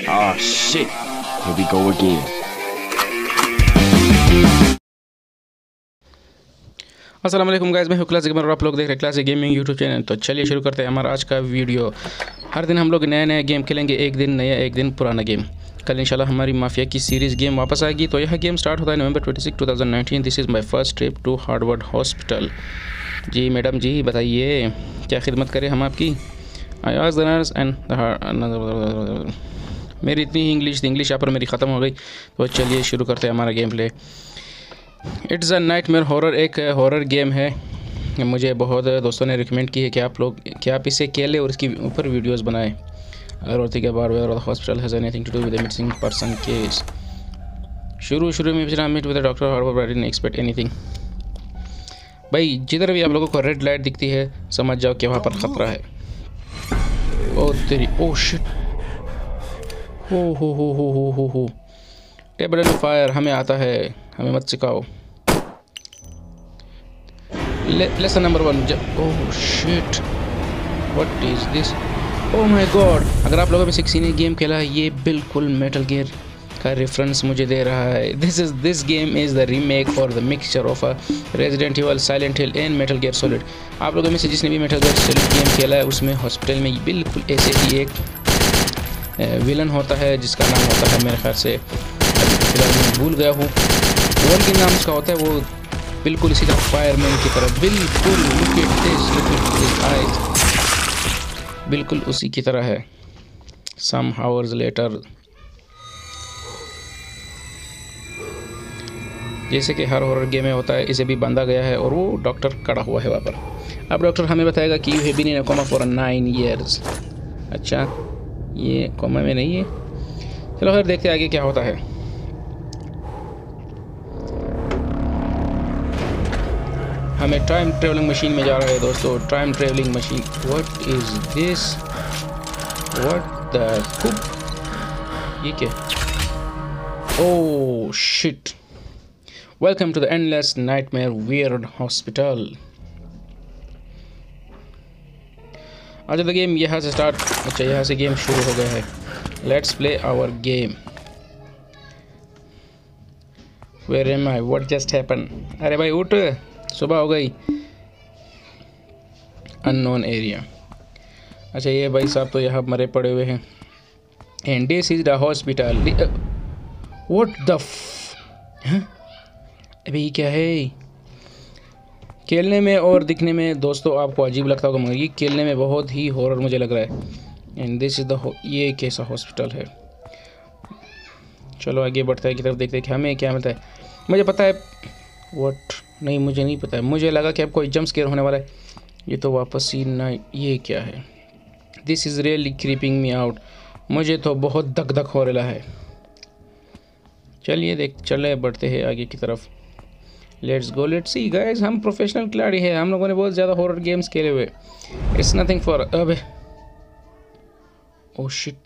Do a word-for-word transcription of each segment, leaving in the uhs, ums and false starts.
Oh shit, here we go again. अस्सलाम वालेकुम guys, मैं हूं क्लासिक गेमर और आप लोग देख रहे हैं क्लासिक गेमिंग यूट्यूब चैनल। तो चलिए शुरू करते हैं हमारा आज का वीडियो। हर दिन हम लोग नए नए गेम खेलेंगे, एक दिन नया एक दिन पुराना गेम। कल इंशाल्लाह हमारी माफिया की सीरीज़ गेम वापस आएगी। तो यह गेम स्टार्ट होता है November twenty six two thousand nineteen. This is my first trip to Harvard hospital. जी मैडम जी बताइए क्या खिदमत करें हम आपकी। I asked the nurse and मेरी इतनी इंग्लिश इंग्लिश यहाँ पर मेरी ख़त्म हो गई। तो चलिए शुरू करते हैं हमारा game play. It's a nightmare horror, एक हॉरर गेम है। मुझे बहुत दोस्तों ने रिकमेंड की है कि आप लोग कि आप इसे खेलें और इसकी ऊपर वीडियोस बनाएं। और think about where the hospital has anything to do with the missing person case. शुरू शुरू में पिछला meet with the doctor Harvard I didn't expect anything. भाई जिधर भी आप लोगों को रेड लाइट दिखती है समझ जाओ कि वहाँ पर ख़तरा है। ओ तेरी ओ शिट, हो हो हो हो हो हो हो टेबल एंड फायर हमें आता है, हमें मत सिखाओ। Lesson number one. Oh shit, what is this, oh my god. अगर आप लोगों में से किसी ने गेम खेला है ये बिल्कुल मेटल गियर का रेफरेंस मुझे दे रहा है। This is this game is the remake और the mixture of a Resident Evil, Silent Hill and Metal Gear Solid. आप लोगों में से जिसने भी मेटल गियर सॉलिड गेम खेला है उसमें हॉस्पिटल में बिल्कुल ऐसे ही एक विलन होता है जिसका नाम होता है, मेरे ख्याल से फिलहाल मैं भूल गया हूँ विलन के नाम उसका होता है। वो बिल्कुल इसी तरह फायरमैन की तरह, बिल्कुल look at this, look at this eyes, बिल्कुल उसी की तरह है। सम हावर्स लेटर, जैसे कि हर हॉरर गेम में होता है इसे भी बांधा गया है और वो डॉक्टर खड़ा हुआ है वहाँ पर। अब डॉक्टर हमें बताएगा कि you have been in a coma for nine years. अच्छा ये कोमा में नहीं है, चलो फिर देखते आगे क्या होता है। हमें टाइम ट्रेवलिंग मशीन में जा रहा है दोस्तों, time travelling machine. What is this, what the cook, ये क्या, oh shit. Welcome to the endless nightmare weird hospital. अच्छा तो गेम यहाँ से स्टार्ट, अच्छा यहाँ से गेम शुरू हो गया है। Let's play our game. Where am I, what just happen. अरे भाई उठ, सुबह हो गई। Unknown area. अच्छा ये भाई साहब तो यहाँ मरे पड़े हुए हैं। And this is the hospital. What the अभी ये क्या है। खेलने में और दिखने में दोस्तों आपको अजीब लगता होगा मगर ये खेलने में बहुत ही हॉरर मुझे लग रहा है। एंड दिस इज द, ये कैसा हॉस्पिटल है। चलो आगे बढ़ते हैं की तरफ, देखते हैं कि हमें क्या मिलता है। मुझे पता है व्हाट, नहीं मुझे नहीं पता है। मुझे लगा कि अब कोई जंप स्केयर होने वाला है। ये तो वापस ही ना, ये क्या है। This is really creeping me out, मुझे तो बहुत धक धक हो रहा है। चलिए देख चले बढ़ते हैं आगे की तरफ। Let's go, let's see guys, हम प्रोफेशनल खिलाड़ी हैं, हम लोगों ने बहुत ज़्यादा हॉरर गेम्स खेले हुए। इट्स नथिंग फॉर, अबे ओह शिट,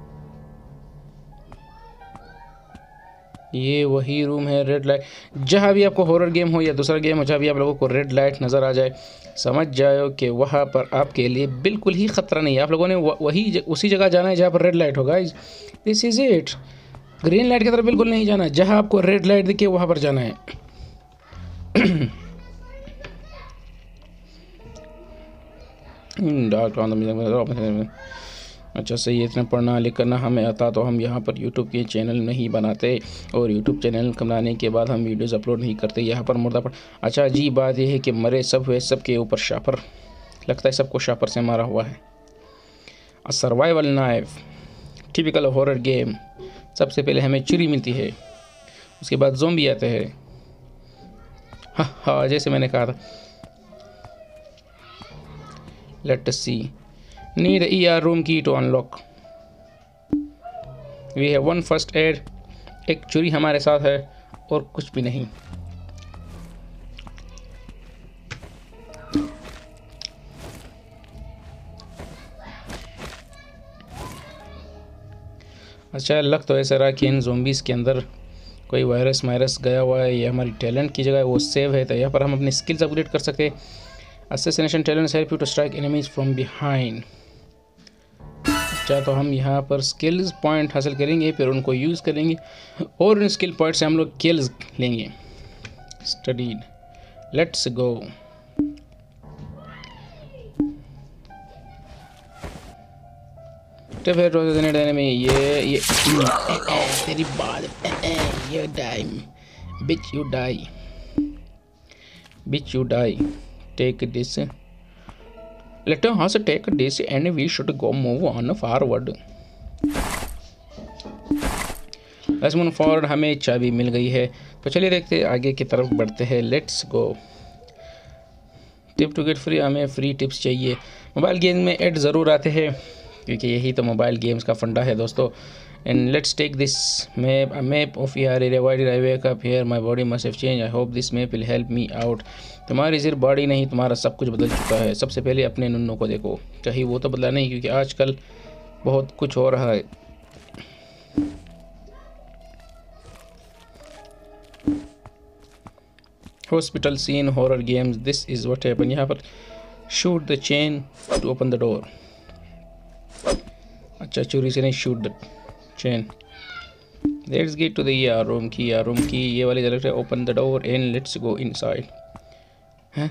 ये वही रूम है रेड लाइट। जहाँ भी आपको हॉरर गेम हो या दूसरा गेम हो जहाँ भी आप लोगों को रेड लाइट नज़र आ जाए समझ जाओ कि वहाँ पर आपके लिए बिल्कुल ही ख़तरा नहीं है। आप लोगों ने वही उसी जगह जाना है जहाँ पर रेड लाइट होगा। This is it, green light की तरफ बिल्कुल नहीं जाना, जहाँ आपको रेड लाइट दिखे वहाँ पर जाना है। अच्छा सही है, इतना पढ़ना लिखना हमें आता तो हम यहाँ पर यूट्यूब के चैनल नहीं बनाते और यूट्यूब चैनल बनाने के बाद हम वीडियोस अपलोड नहीं करते। यहाँ पर मुर्दा पड़। अच्छा अजीब बात यह है कि मरे सब हुए, सब के ऊपर शापर, लगता है सबको शापर से मारा हुआ है। A survival knife, typical horror game. सबसे पहले हमें चुरी मिलती है, उसके बाद ज़ोंबी आते हैं। हाँ हाँ जैसे मैंने कहा था। Let us see, need E R room key to unlock. We have one first aid, एक चुरी हमारे साथ है और कुछ भी नहीं। अच्छा लग तो ऐसा रहा कि इन ज़ोंबीज़ के अंदर कोई वायरस वायरस गया हुआ है। ये हमारी टैलेंट की जगह वो सेव है, तो यहाँ पर हम अपनी स्किल्स अपग्रेड कर सकते हैं। Assassination talents help you to strike enemies from behind. अच्छा तो हम यहाँ पर स्किल्स पॉइंट हासिल करेंगे, फिर उनको यूज़ करेंगे और उन स्किल पॉइंट से हम लोग किल्स लेंगे। Studied, let's go. तो फिर देने में ये ये तेरी बात, ये die bitch, you die bitch, you die. Take this, let us take this and we should go move on forward. Let's move forward। हमें चाबी मिल गई है, तो चलिए देखते हैं आगे की तरफ बढ़ते हैं। Let's go. Tip to get free, हमें फ्री टिप्स चाहिए। मोबाइल गेम में ऐड ज़रूर आते हैं क्योंकि यही तो मोबाइल गेम्स का फंडा है दोस्तों। And let's take this map, a map of your area, why did I wake up here, my body must have change, I hope this map will help me out. तुम्हारी सिर्फ body नहीं, तुम्हारा सब कुछ बदल चुका है। सबसे पहले अपने नुन्नों को देखो, कहीं वो तो बदला नहीं, क्योंकि आजकल बहुत कुछ हो रहा है। Hospital scene, horror games, this is what happen. यहाँ पर shoot the chain to open the door. अच्छा, चोरी से नहीं, shoot the chain. Let's get to the यार रूम की, यार रूम की ये वाली जगह है। Open the door and let's go inside. हैं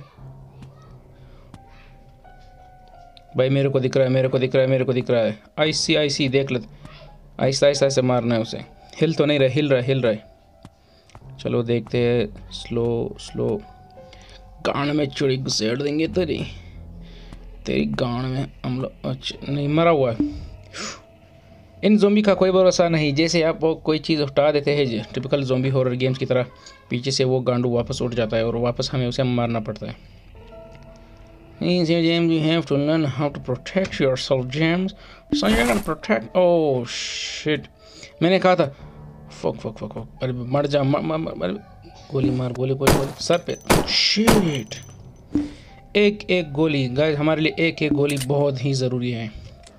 भाई, मेरे को दिख रहा है, मेरे को दिख रहा है, मेरे को दिख रहा है। आई सी आई सी, देख ले, आहिस्ता आहिस्ता से मारना है उसे। हिल तो नहीं रहा, हिल रहा है, हिल रहा है। चलो देखते हैं, स्लो स्लो। गान में चुड़ी घुसेड़ देंगे तेरी, तेरी गान में हम लोग। अच्छा नहीं, मरा हुआ है। इन ज़ोंबी का कोई भरोसा नहीं, जैसे आप वो कोई चीज़ उठा देते हैं टिपिकल ज़ोंबी हॉरर गेम्स की तरह, पीछे से वो गांडू वापस उठ जाता है और वापस हमें उसे मारना पड़ता है। James, you have to learn how to protect yourself, James. So you're gonna protect. Oh shit! मैंने कहा था फक फक फक फक, अरे मर जा, मर मर मर, गोली मार, गोली गोली गोली सर पे। शिट, एक एक गोली गाइस, हमारे लिए एक एक गोली बहुत ही ज़रूरी है।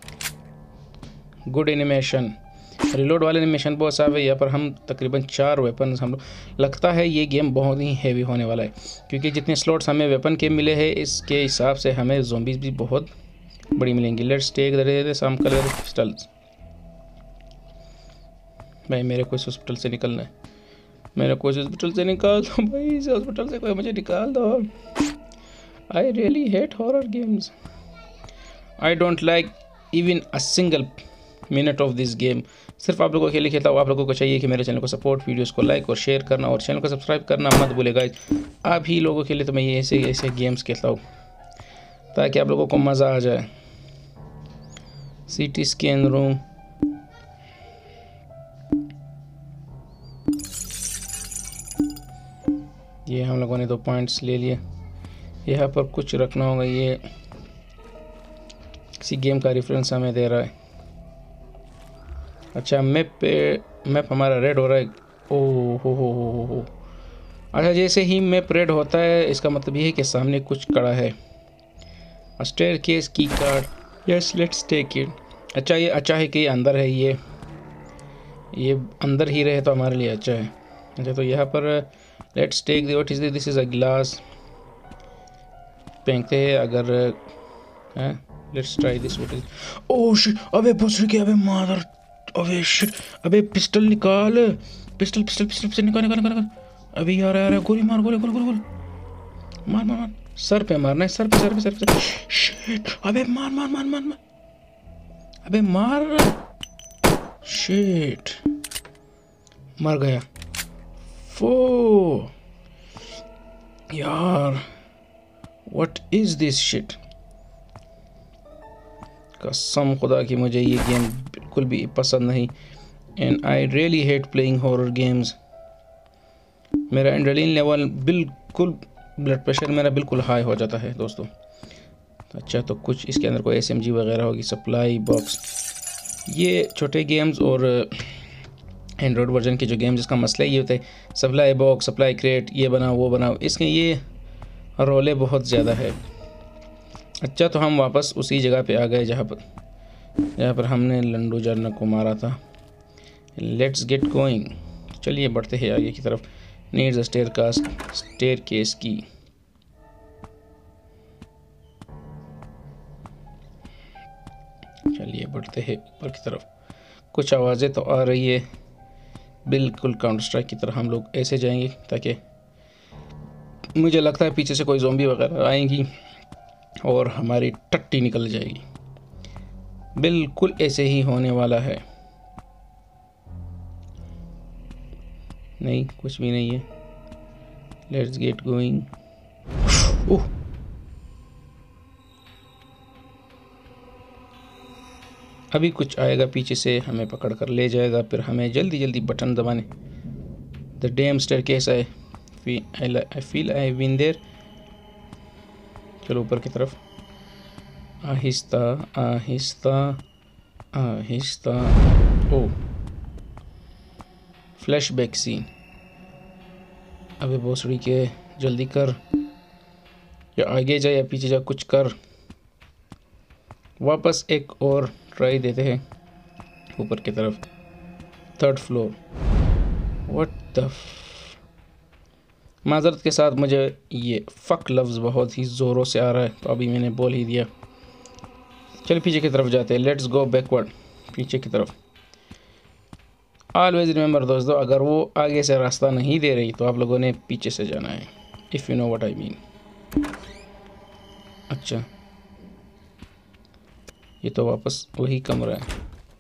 गुड एनिमेशन, रिलोड वाले एनिमेशन बहुत साफ है। यहाँ पर हम तकरीबन चार वेपन हम लोग, लगता है ये गेम बहुत ही हैवी होने वाला है, क्योंकि जितने स्लॉट्स हमें वेपन के मिले हैं इसके हिसाब से हमें ज़ोंबीज भी बहुत बड़ी मिलेंगी। Let's take the some colour pistols. भाई मेरे को इस हॉस्पिटल से निकलना है, मेरे को इस हॉस्पिटल से निकाल दो भाई, इस हॉस्पिटल से कोई मुझे निकाल दो। I really hate horror games, I don't like even a single minute of this game. सिर्फ आप लोगों के लिए खेलता हूँ। आप लोगों को चाहिए कि मेरे चैनल को सपोर्ट, वीडियोस को लाइक और शेयर करना, और चैनल को सब्सक्राइब करना मत भूलेगा। आप ही लोगों के लिए तो मैं ये ऐसे ऐसे गेम्स खेलता हूँ ताकि आप लोगों को मज़ा आ जाए। सिटी स्कैन रूम, ये हम लोगों ने दो पॉइंट्स ले लिए। यहाँ पर कुछ रखना होगा, ये किसी गेम का रेफरेंस हमें दे रहा है। अच्छा, मैप पे मैप हमारा रेड हो रहा है। ओ हो हो हो हो हो अच्छा, जैसे ही मैप रेड होता है इसका मतलब ये है कि सामने कुछ कड़ा है। Staircase key card, yes let's take it. अच्छा, ये अच्छा है कि ये अंदर है, ये ये अंदर ही रहे तो हमारे लिए अच्छा है। अच्छा, तो यहाँ पर let's take the what is this is a glass. फेंकते हैं अगर हैं। Let's try this what is. Oh shit, अबे भोसड़ी के, अबे मादर, अबे शिट, अबे पिस्टल निकाल, पिस्टल पिस्टल पिस्टल पिस्टल निकाल निकाल निकाल। अभी यार यार गोली मार, गोली गोली गोली गोली मार मार मार, सर पे मारना है, सर पे सर पे सर पे। शिट, अबे मार मार मार मार मार, अबे मार। शिट, मर गया। फो यार, व्हाट इज दिस शिट। कसम खुदा की मुझे ये गेम बिल्कुल भी पसंद नहीं, and I really hate playing horror games. मेरा एड्रेनलिन लेवल बिल्कुल, ब्लड प्रेशर मेरा बिल्कुल हाई हो जाता है दोस्तों। अच्छा, तो कुछ इसके अंदर कोई एसएमजी वगैरह होगी। सप्लाई बॉक्स, ये छोटे गेम्स और एंड्रॉयड वर्जन के जो गेम्स, इसका मसला ये होता है सप्लाई बॉक्स, सप्लाई क्रेट, ये बनाओ वो बनाओ, इसके ये रोले बहुत ज़्यादा है। अच्छा, तो हम वापस उसी जगह पे आ गए जहाँ पर जहाँ पर हमने लंडू जरना को मारा था। लेट्स गेट गोइंग, चलिए बढ़ते हैं आगे की तरफ। Needs a staircase, staircase key. चलिए बढ़ते हैं ऊपर की तरफ। कुछ आवाज़ें तो आ रही है, बिल्कुल काउंटर स्ट्राइक की तरह हम लोग ऐसे जाएंगे ताकि मुझे लगता है पीछे से कोई ज़ॉम्बी वगैरह आएंगी और हमारी टट्टी निकल जाएगी। बिल्कुल ऐसे ही होने वाला है। नहीं, कुछ भी नहीं है। Let's get going. ओह, अभी कुछ आएगा पीछे से, हमें पकड़ कर ले जाएगा, फिर हमें जल्दी जल्दी बटन दबाने। The damn staircase I I feel I been there. चलो ऊपर की तरफ, आहिस्ता आहिस्ता आहिस्ता। Oh, flashback scene. अबे भोसड़ी के, जल्दी कर, या आगे जा या पीछे जा, कुछ कर। वापस एक और ट्राई देते हैं ऊपर की तरफ। Third floor. व्हाट द, माजरत के साथ मुझे ये फक लफ्ज़ बहुत ही ज़ोरों से आ रहा है, तो अभी मैंने बोल ही दिया। चल पीछे की तरफ जाते हैं। लेट्स गो बैकवर्ड, पीछे की तरफ। ऑलवेज रिमेंबर दोस्तों, अगर वो आगे से रास्ता नहीं दे रही तो आप लोगों ने पीछे से जाना है, if you know what I mean. अच्छा, ये तो वापस वही कमरा है।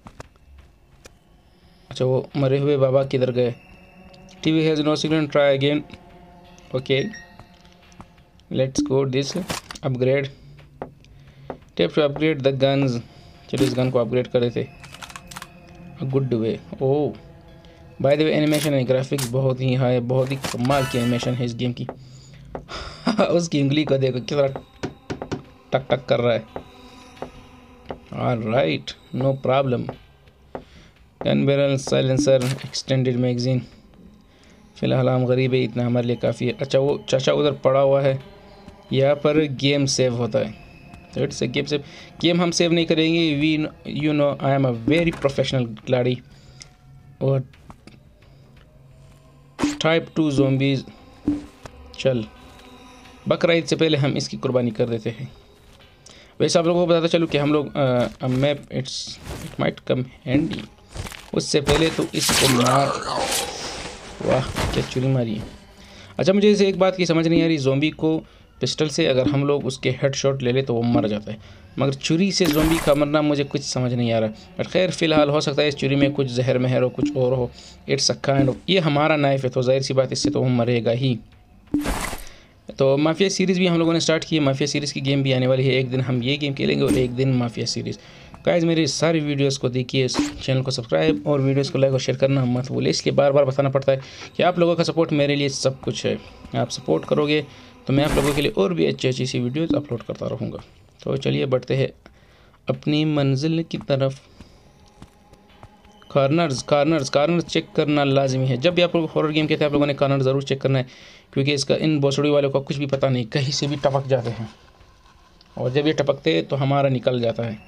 अच्छा, वो मरे हुए बाबा किधर गए? TV has no signal, try again. Okay, let's go this upgrade. Tap to upgrade the guns. चलिए इस गन को अपग्रेड कर देते good way. Oh, by the way animation and graphics बहुत ही हाई, बहुत ही कमाल की एनिमेशन है इस गेम की। उसकी उंगली को देखो कितना टक टक कर रहा है। Alright, no problem. Gun barrel, silencer, extended magazine. फ़िलहाल हम गरीब है, इतना हमारे लिए काफ़ी है। अच्छा, वो चाचा उधर पड़ा हुआ है। यहाँ पर गेम सेव होता है, तो it's a game save. Game हम सेव नहीं करेंगे। We you know I am a very professional खिलाड़ी। और टाइप टू ज़ॉम्बीज़। चल, बकरा ईद से पहले हम इसकी कुर्बानी कर देते हैं। वैसे आप लोगों को बताता चलूँ कि हम लोग map it's it might come handy. उससे पहले तो इसको मार। वाह, क्या चुरी मारी है। अच्छा, मुझे इसे एक बात की समझ नहीं आ रही, ज़ॉम्बी को पिस्टल से अगर हम लोग उसके हेडशॉट ले ले तो वो मर जाता है, मगर छुरी से ज़ॉम्बी का मरना मुझे कुछ समझ नहीं आ रहा। बट खैर, फ़िलहाल हो सकता है इस छुरी में कुछ जहर महर हो, कुछ और हो। इट्स अ काइंड ऑफ, ये हमारा नाइफ है तो जाहिर सी बात इससे तो वो मरेगा ही। तो माफिया सीरीज़ भी हम लोगों ने स्टार्ट की है। माफिया सीरीज़ की गेम भी आने वाली है। एक दिन हम ये गेम खेलेंगे और एक दिन माफिया सीरीज़। गाइस, मेरी सारी वीडियोस को देखिए, चैनल को सब्सक्राइब और वीडियोस को लाइक और शेयर करना मत भूलिए। इसलिए बार बार बताना पड़ता है कि आप लोगों का सपोर्ट मेरे लिए सब कुछ है। आप सपोर्ट करोगे तो मैं आप लोगों के लिए और भी अच्छी अच्छी सी वीडियोज़ अपलोड करता रहूँगा। तो चलिए बढ़ते हैं अपनी मंजिल की तरफ। कॉर्नर्स कॉर्नर्स कॉर्नर्स चेक करना लाजमी है। जब भी आप लोग हॉरर गेम कहते हैं आप लोगों ने कॉर्नर ज़रूर चेक करना है, क्योंकि इसका इन भोसड़ी वालों का कुछ भी पता नहीं, कहीं से भी टपक जाते हैं और जब ये टपकते हैं तो हमारा निकल जाता है।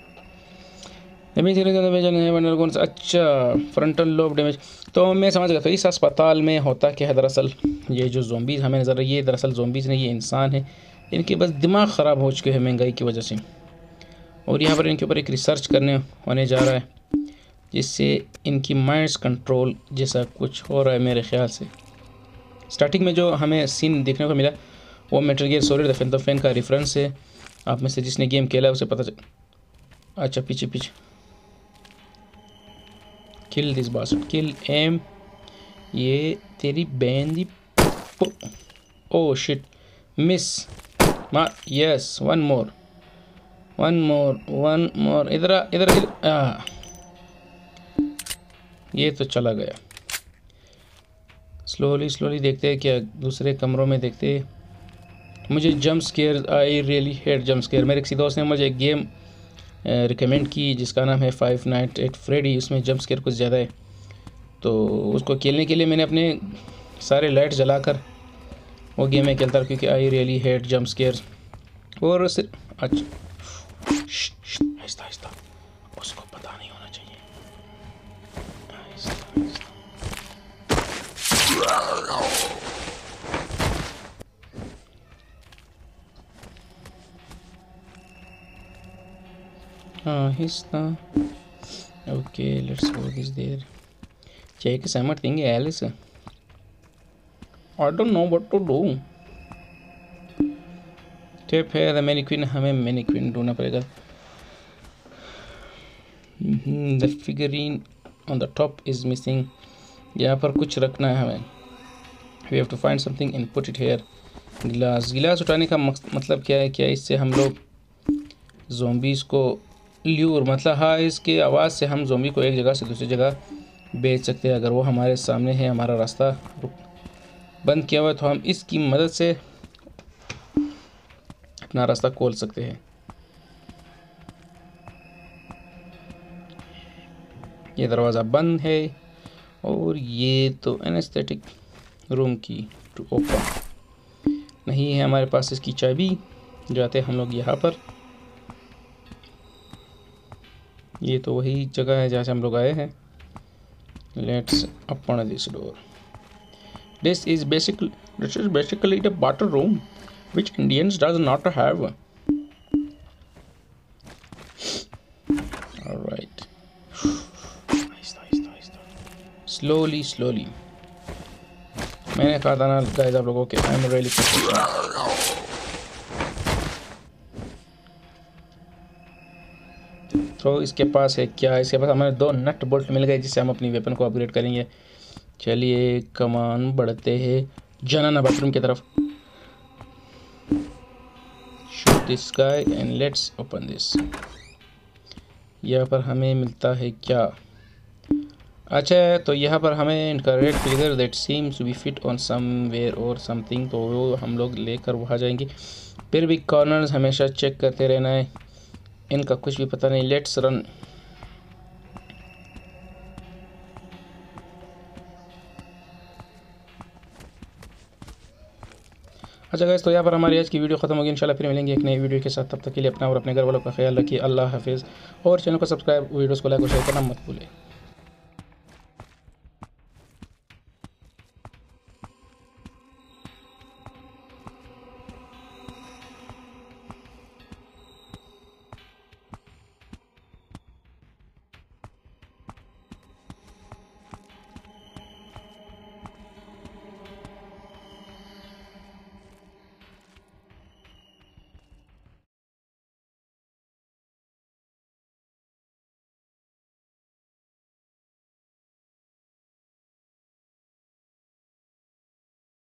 अच्छा, फ्रंटल लोब डैमेज। तो मैं समझ गया था इस अस्पताल में होता क्या है। दरअसल ये जो ज़ॉम्बीज़ हमें नज़र ये दरअसल ज़ॉम्बीज़ नहीं, ये इंसान है। इनके बस दिमाग ख़राब हो चुके हैं महंगाई की वजह से, और यहाँ पर इनके ऊपर एक रिसर्च करने होने जा रहा है जिससे इनकी माइंड्स कंट्रोल जैसा कुछ हो रहा है मेरे ख्याल से। स्टार्टिंग में जो हमें सीन देखने को मिला वो Metal Gear Solid the Phantom Pain का रेफरेंस है। आप में से जिसने गेम खेला है उसे पता चल। अच्छा, पीछे पीछे। Kill this bastard, kill em. ये तेरी बहन दी। ओह शिट, मिस मार। Yes, one more one more one more. इधर इधर इधर। ये तो चला गया। स्लोली स्लोली देखते हैं क्या दूसरे कमरों में देखते हैं। मुझे jump scare, I really hate jump scare. मेरे किसी दोस्त ने मुझे एक गेम रिकमेंड की जिसका नाम है फाइव नाइट्स एट फ्रेडी। उसमें जंप स्केयर कुछ ज़्यादा है, तो उसको खेलने के लिए मैंने अपने सारे लाइट जलाकर वो गेम में खेलता क्योंकि I really hate jump scare. और सिर्फ अच्छा, आहिस्ता आहिस्ता, उसको पता नहीं होना चाहिए। आहिस्ता आहिस्ता। आहिस्ता। Okay let's go this there. Check something else. I don't know what to do. Tap है द मैनिक्विन, हमें मैनिक्विन ढूंढना पड़ेगा। The figurine on the top is missing. यहाँ पर कुछ रखना है हमें। We have to find something and put it here. गिलास, गिलास उठाने का मतलब क्या है? क्या इससे हम लोग ज़ोंबीज़ को ल्यूर, मतलब हाँ इसके आवाज़ से हम ज़ोंबी को एक जगह से दूसरी जगह बेच सकते हैं। अगर वो हमारे सामने है, हमारा रास्ता बंद किया हुआ है, तो हम इसकी मदद से अपना रास्ता खोल सकते हैं। ये दरवाज़ा बंद है और ये तो anaesthetic room key to open नहीं है हमारे पास इसकी चाबी। जाते हम लोग यहाँ पर। ये तो वही जगह है जहाँ से हम लोग आए हैं। Let's open this door. This is basically this is basically the batter room which Indians does not have. All right. Slowly, slowly. मैंने कहा था ना गाइस आप लोगों के आई एम रियली तो इसके पास है क्या? इसके पास हमें दो नट बोल्ट मिल गए जिससे हम अपनी वेपन को अपग्रेड करेंगे। चलिए कमान बढ़ते हैं जनाना बाथरूम की तरफ। Shoot this guy and let's open this. यहाँ पर हमें मिलता है क्या? अच्छा तो यहाँ पर हमें इनका red figure that seems to be fit on somewhere और समथिंग, तो वो हम लोग लेकर वहाँ जाएंगे। फिर भी कॉर्नर्स हमेशा चेक करते रहना है, इनका कुछ भी पता नहीं। Let's run. अच्छा गाइस तो यहाँ पर हमारी आज की वीडियो खत्म होगी। इंशाल्लाह फिर मिलेंगे एक नई वीडियो के साथ। तब तक के लिए अपना और अपने घर वालों का ख्याल रखिए। अल्लाह हाफिज़। और चैनल को सब्सक्राइब, वीडियोस को लाइक और शेयर करना मत भूलें।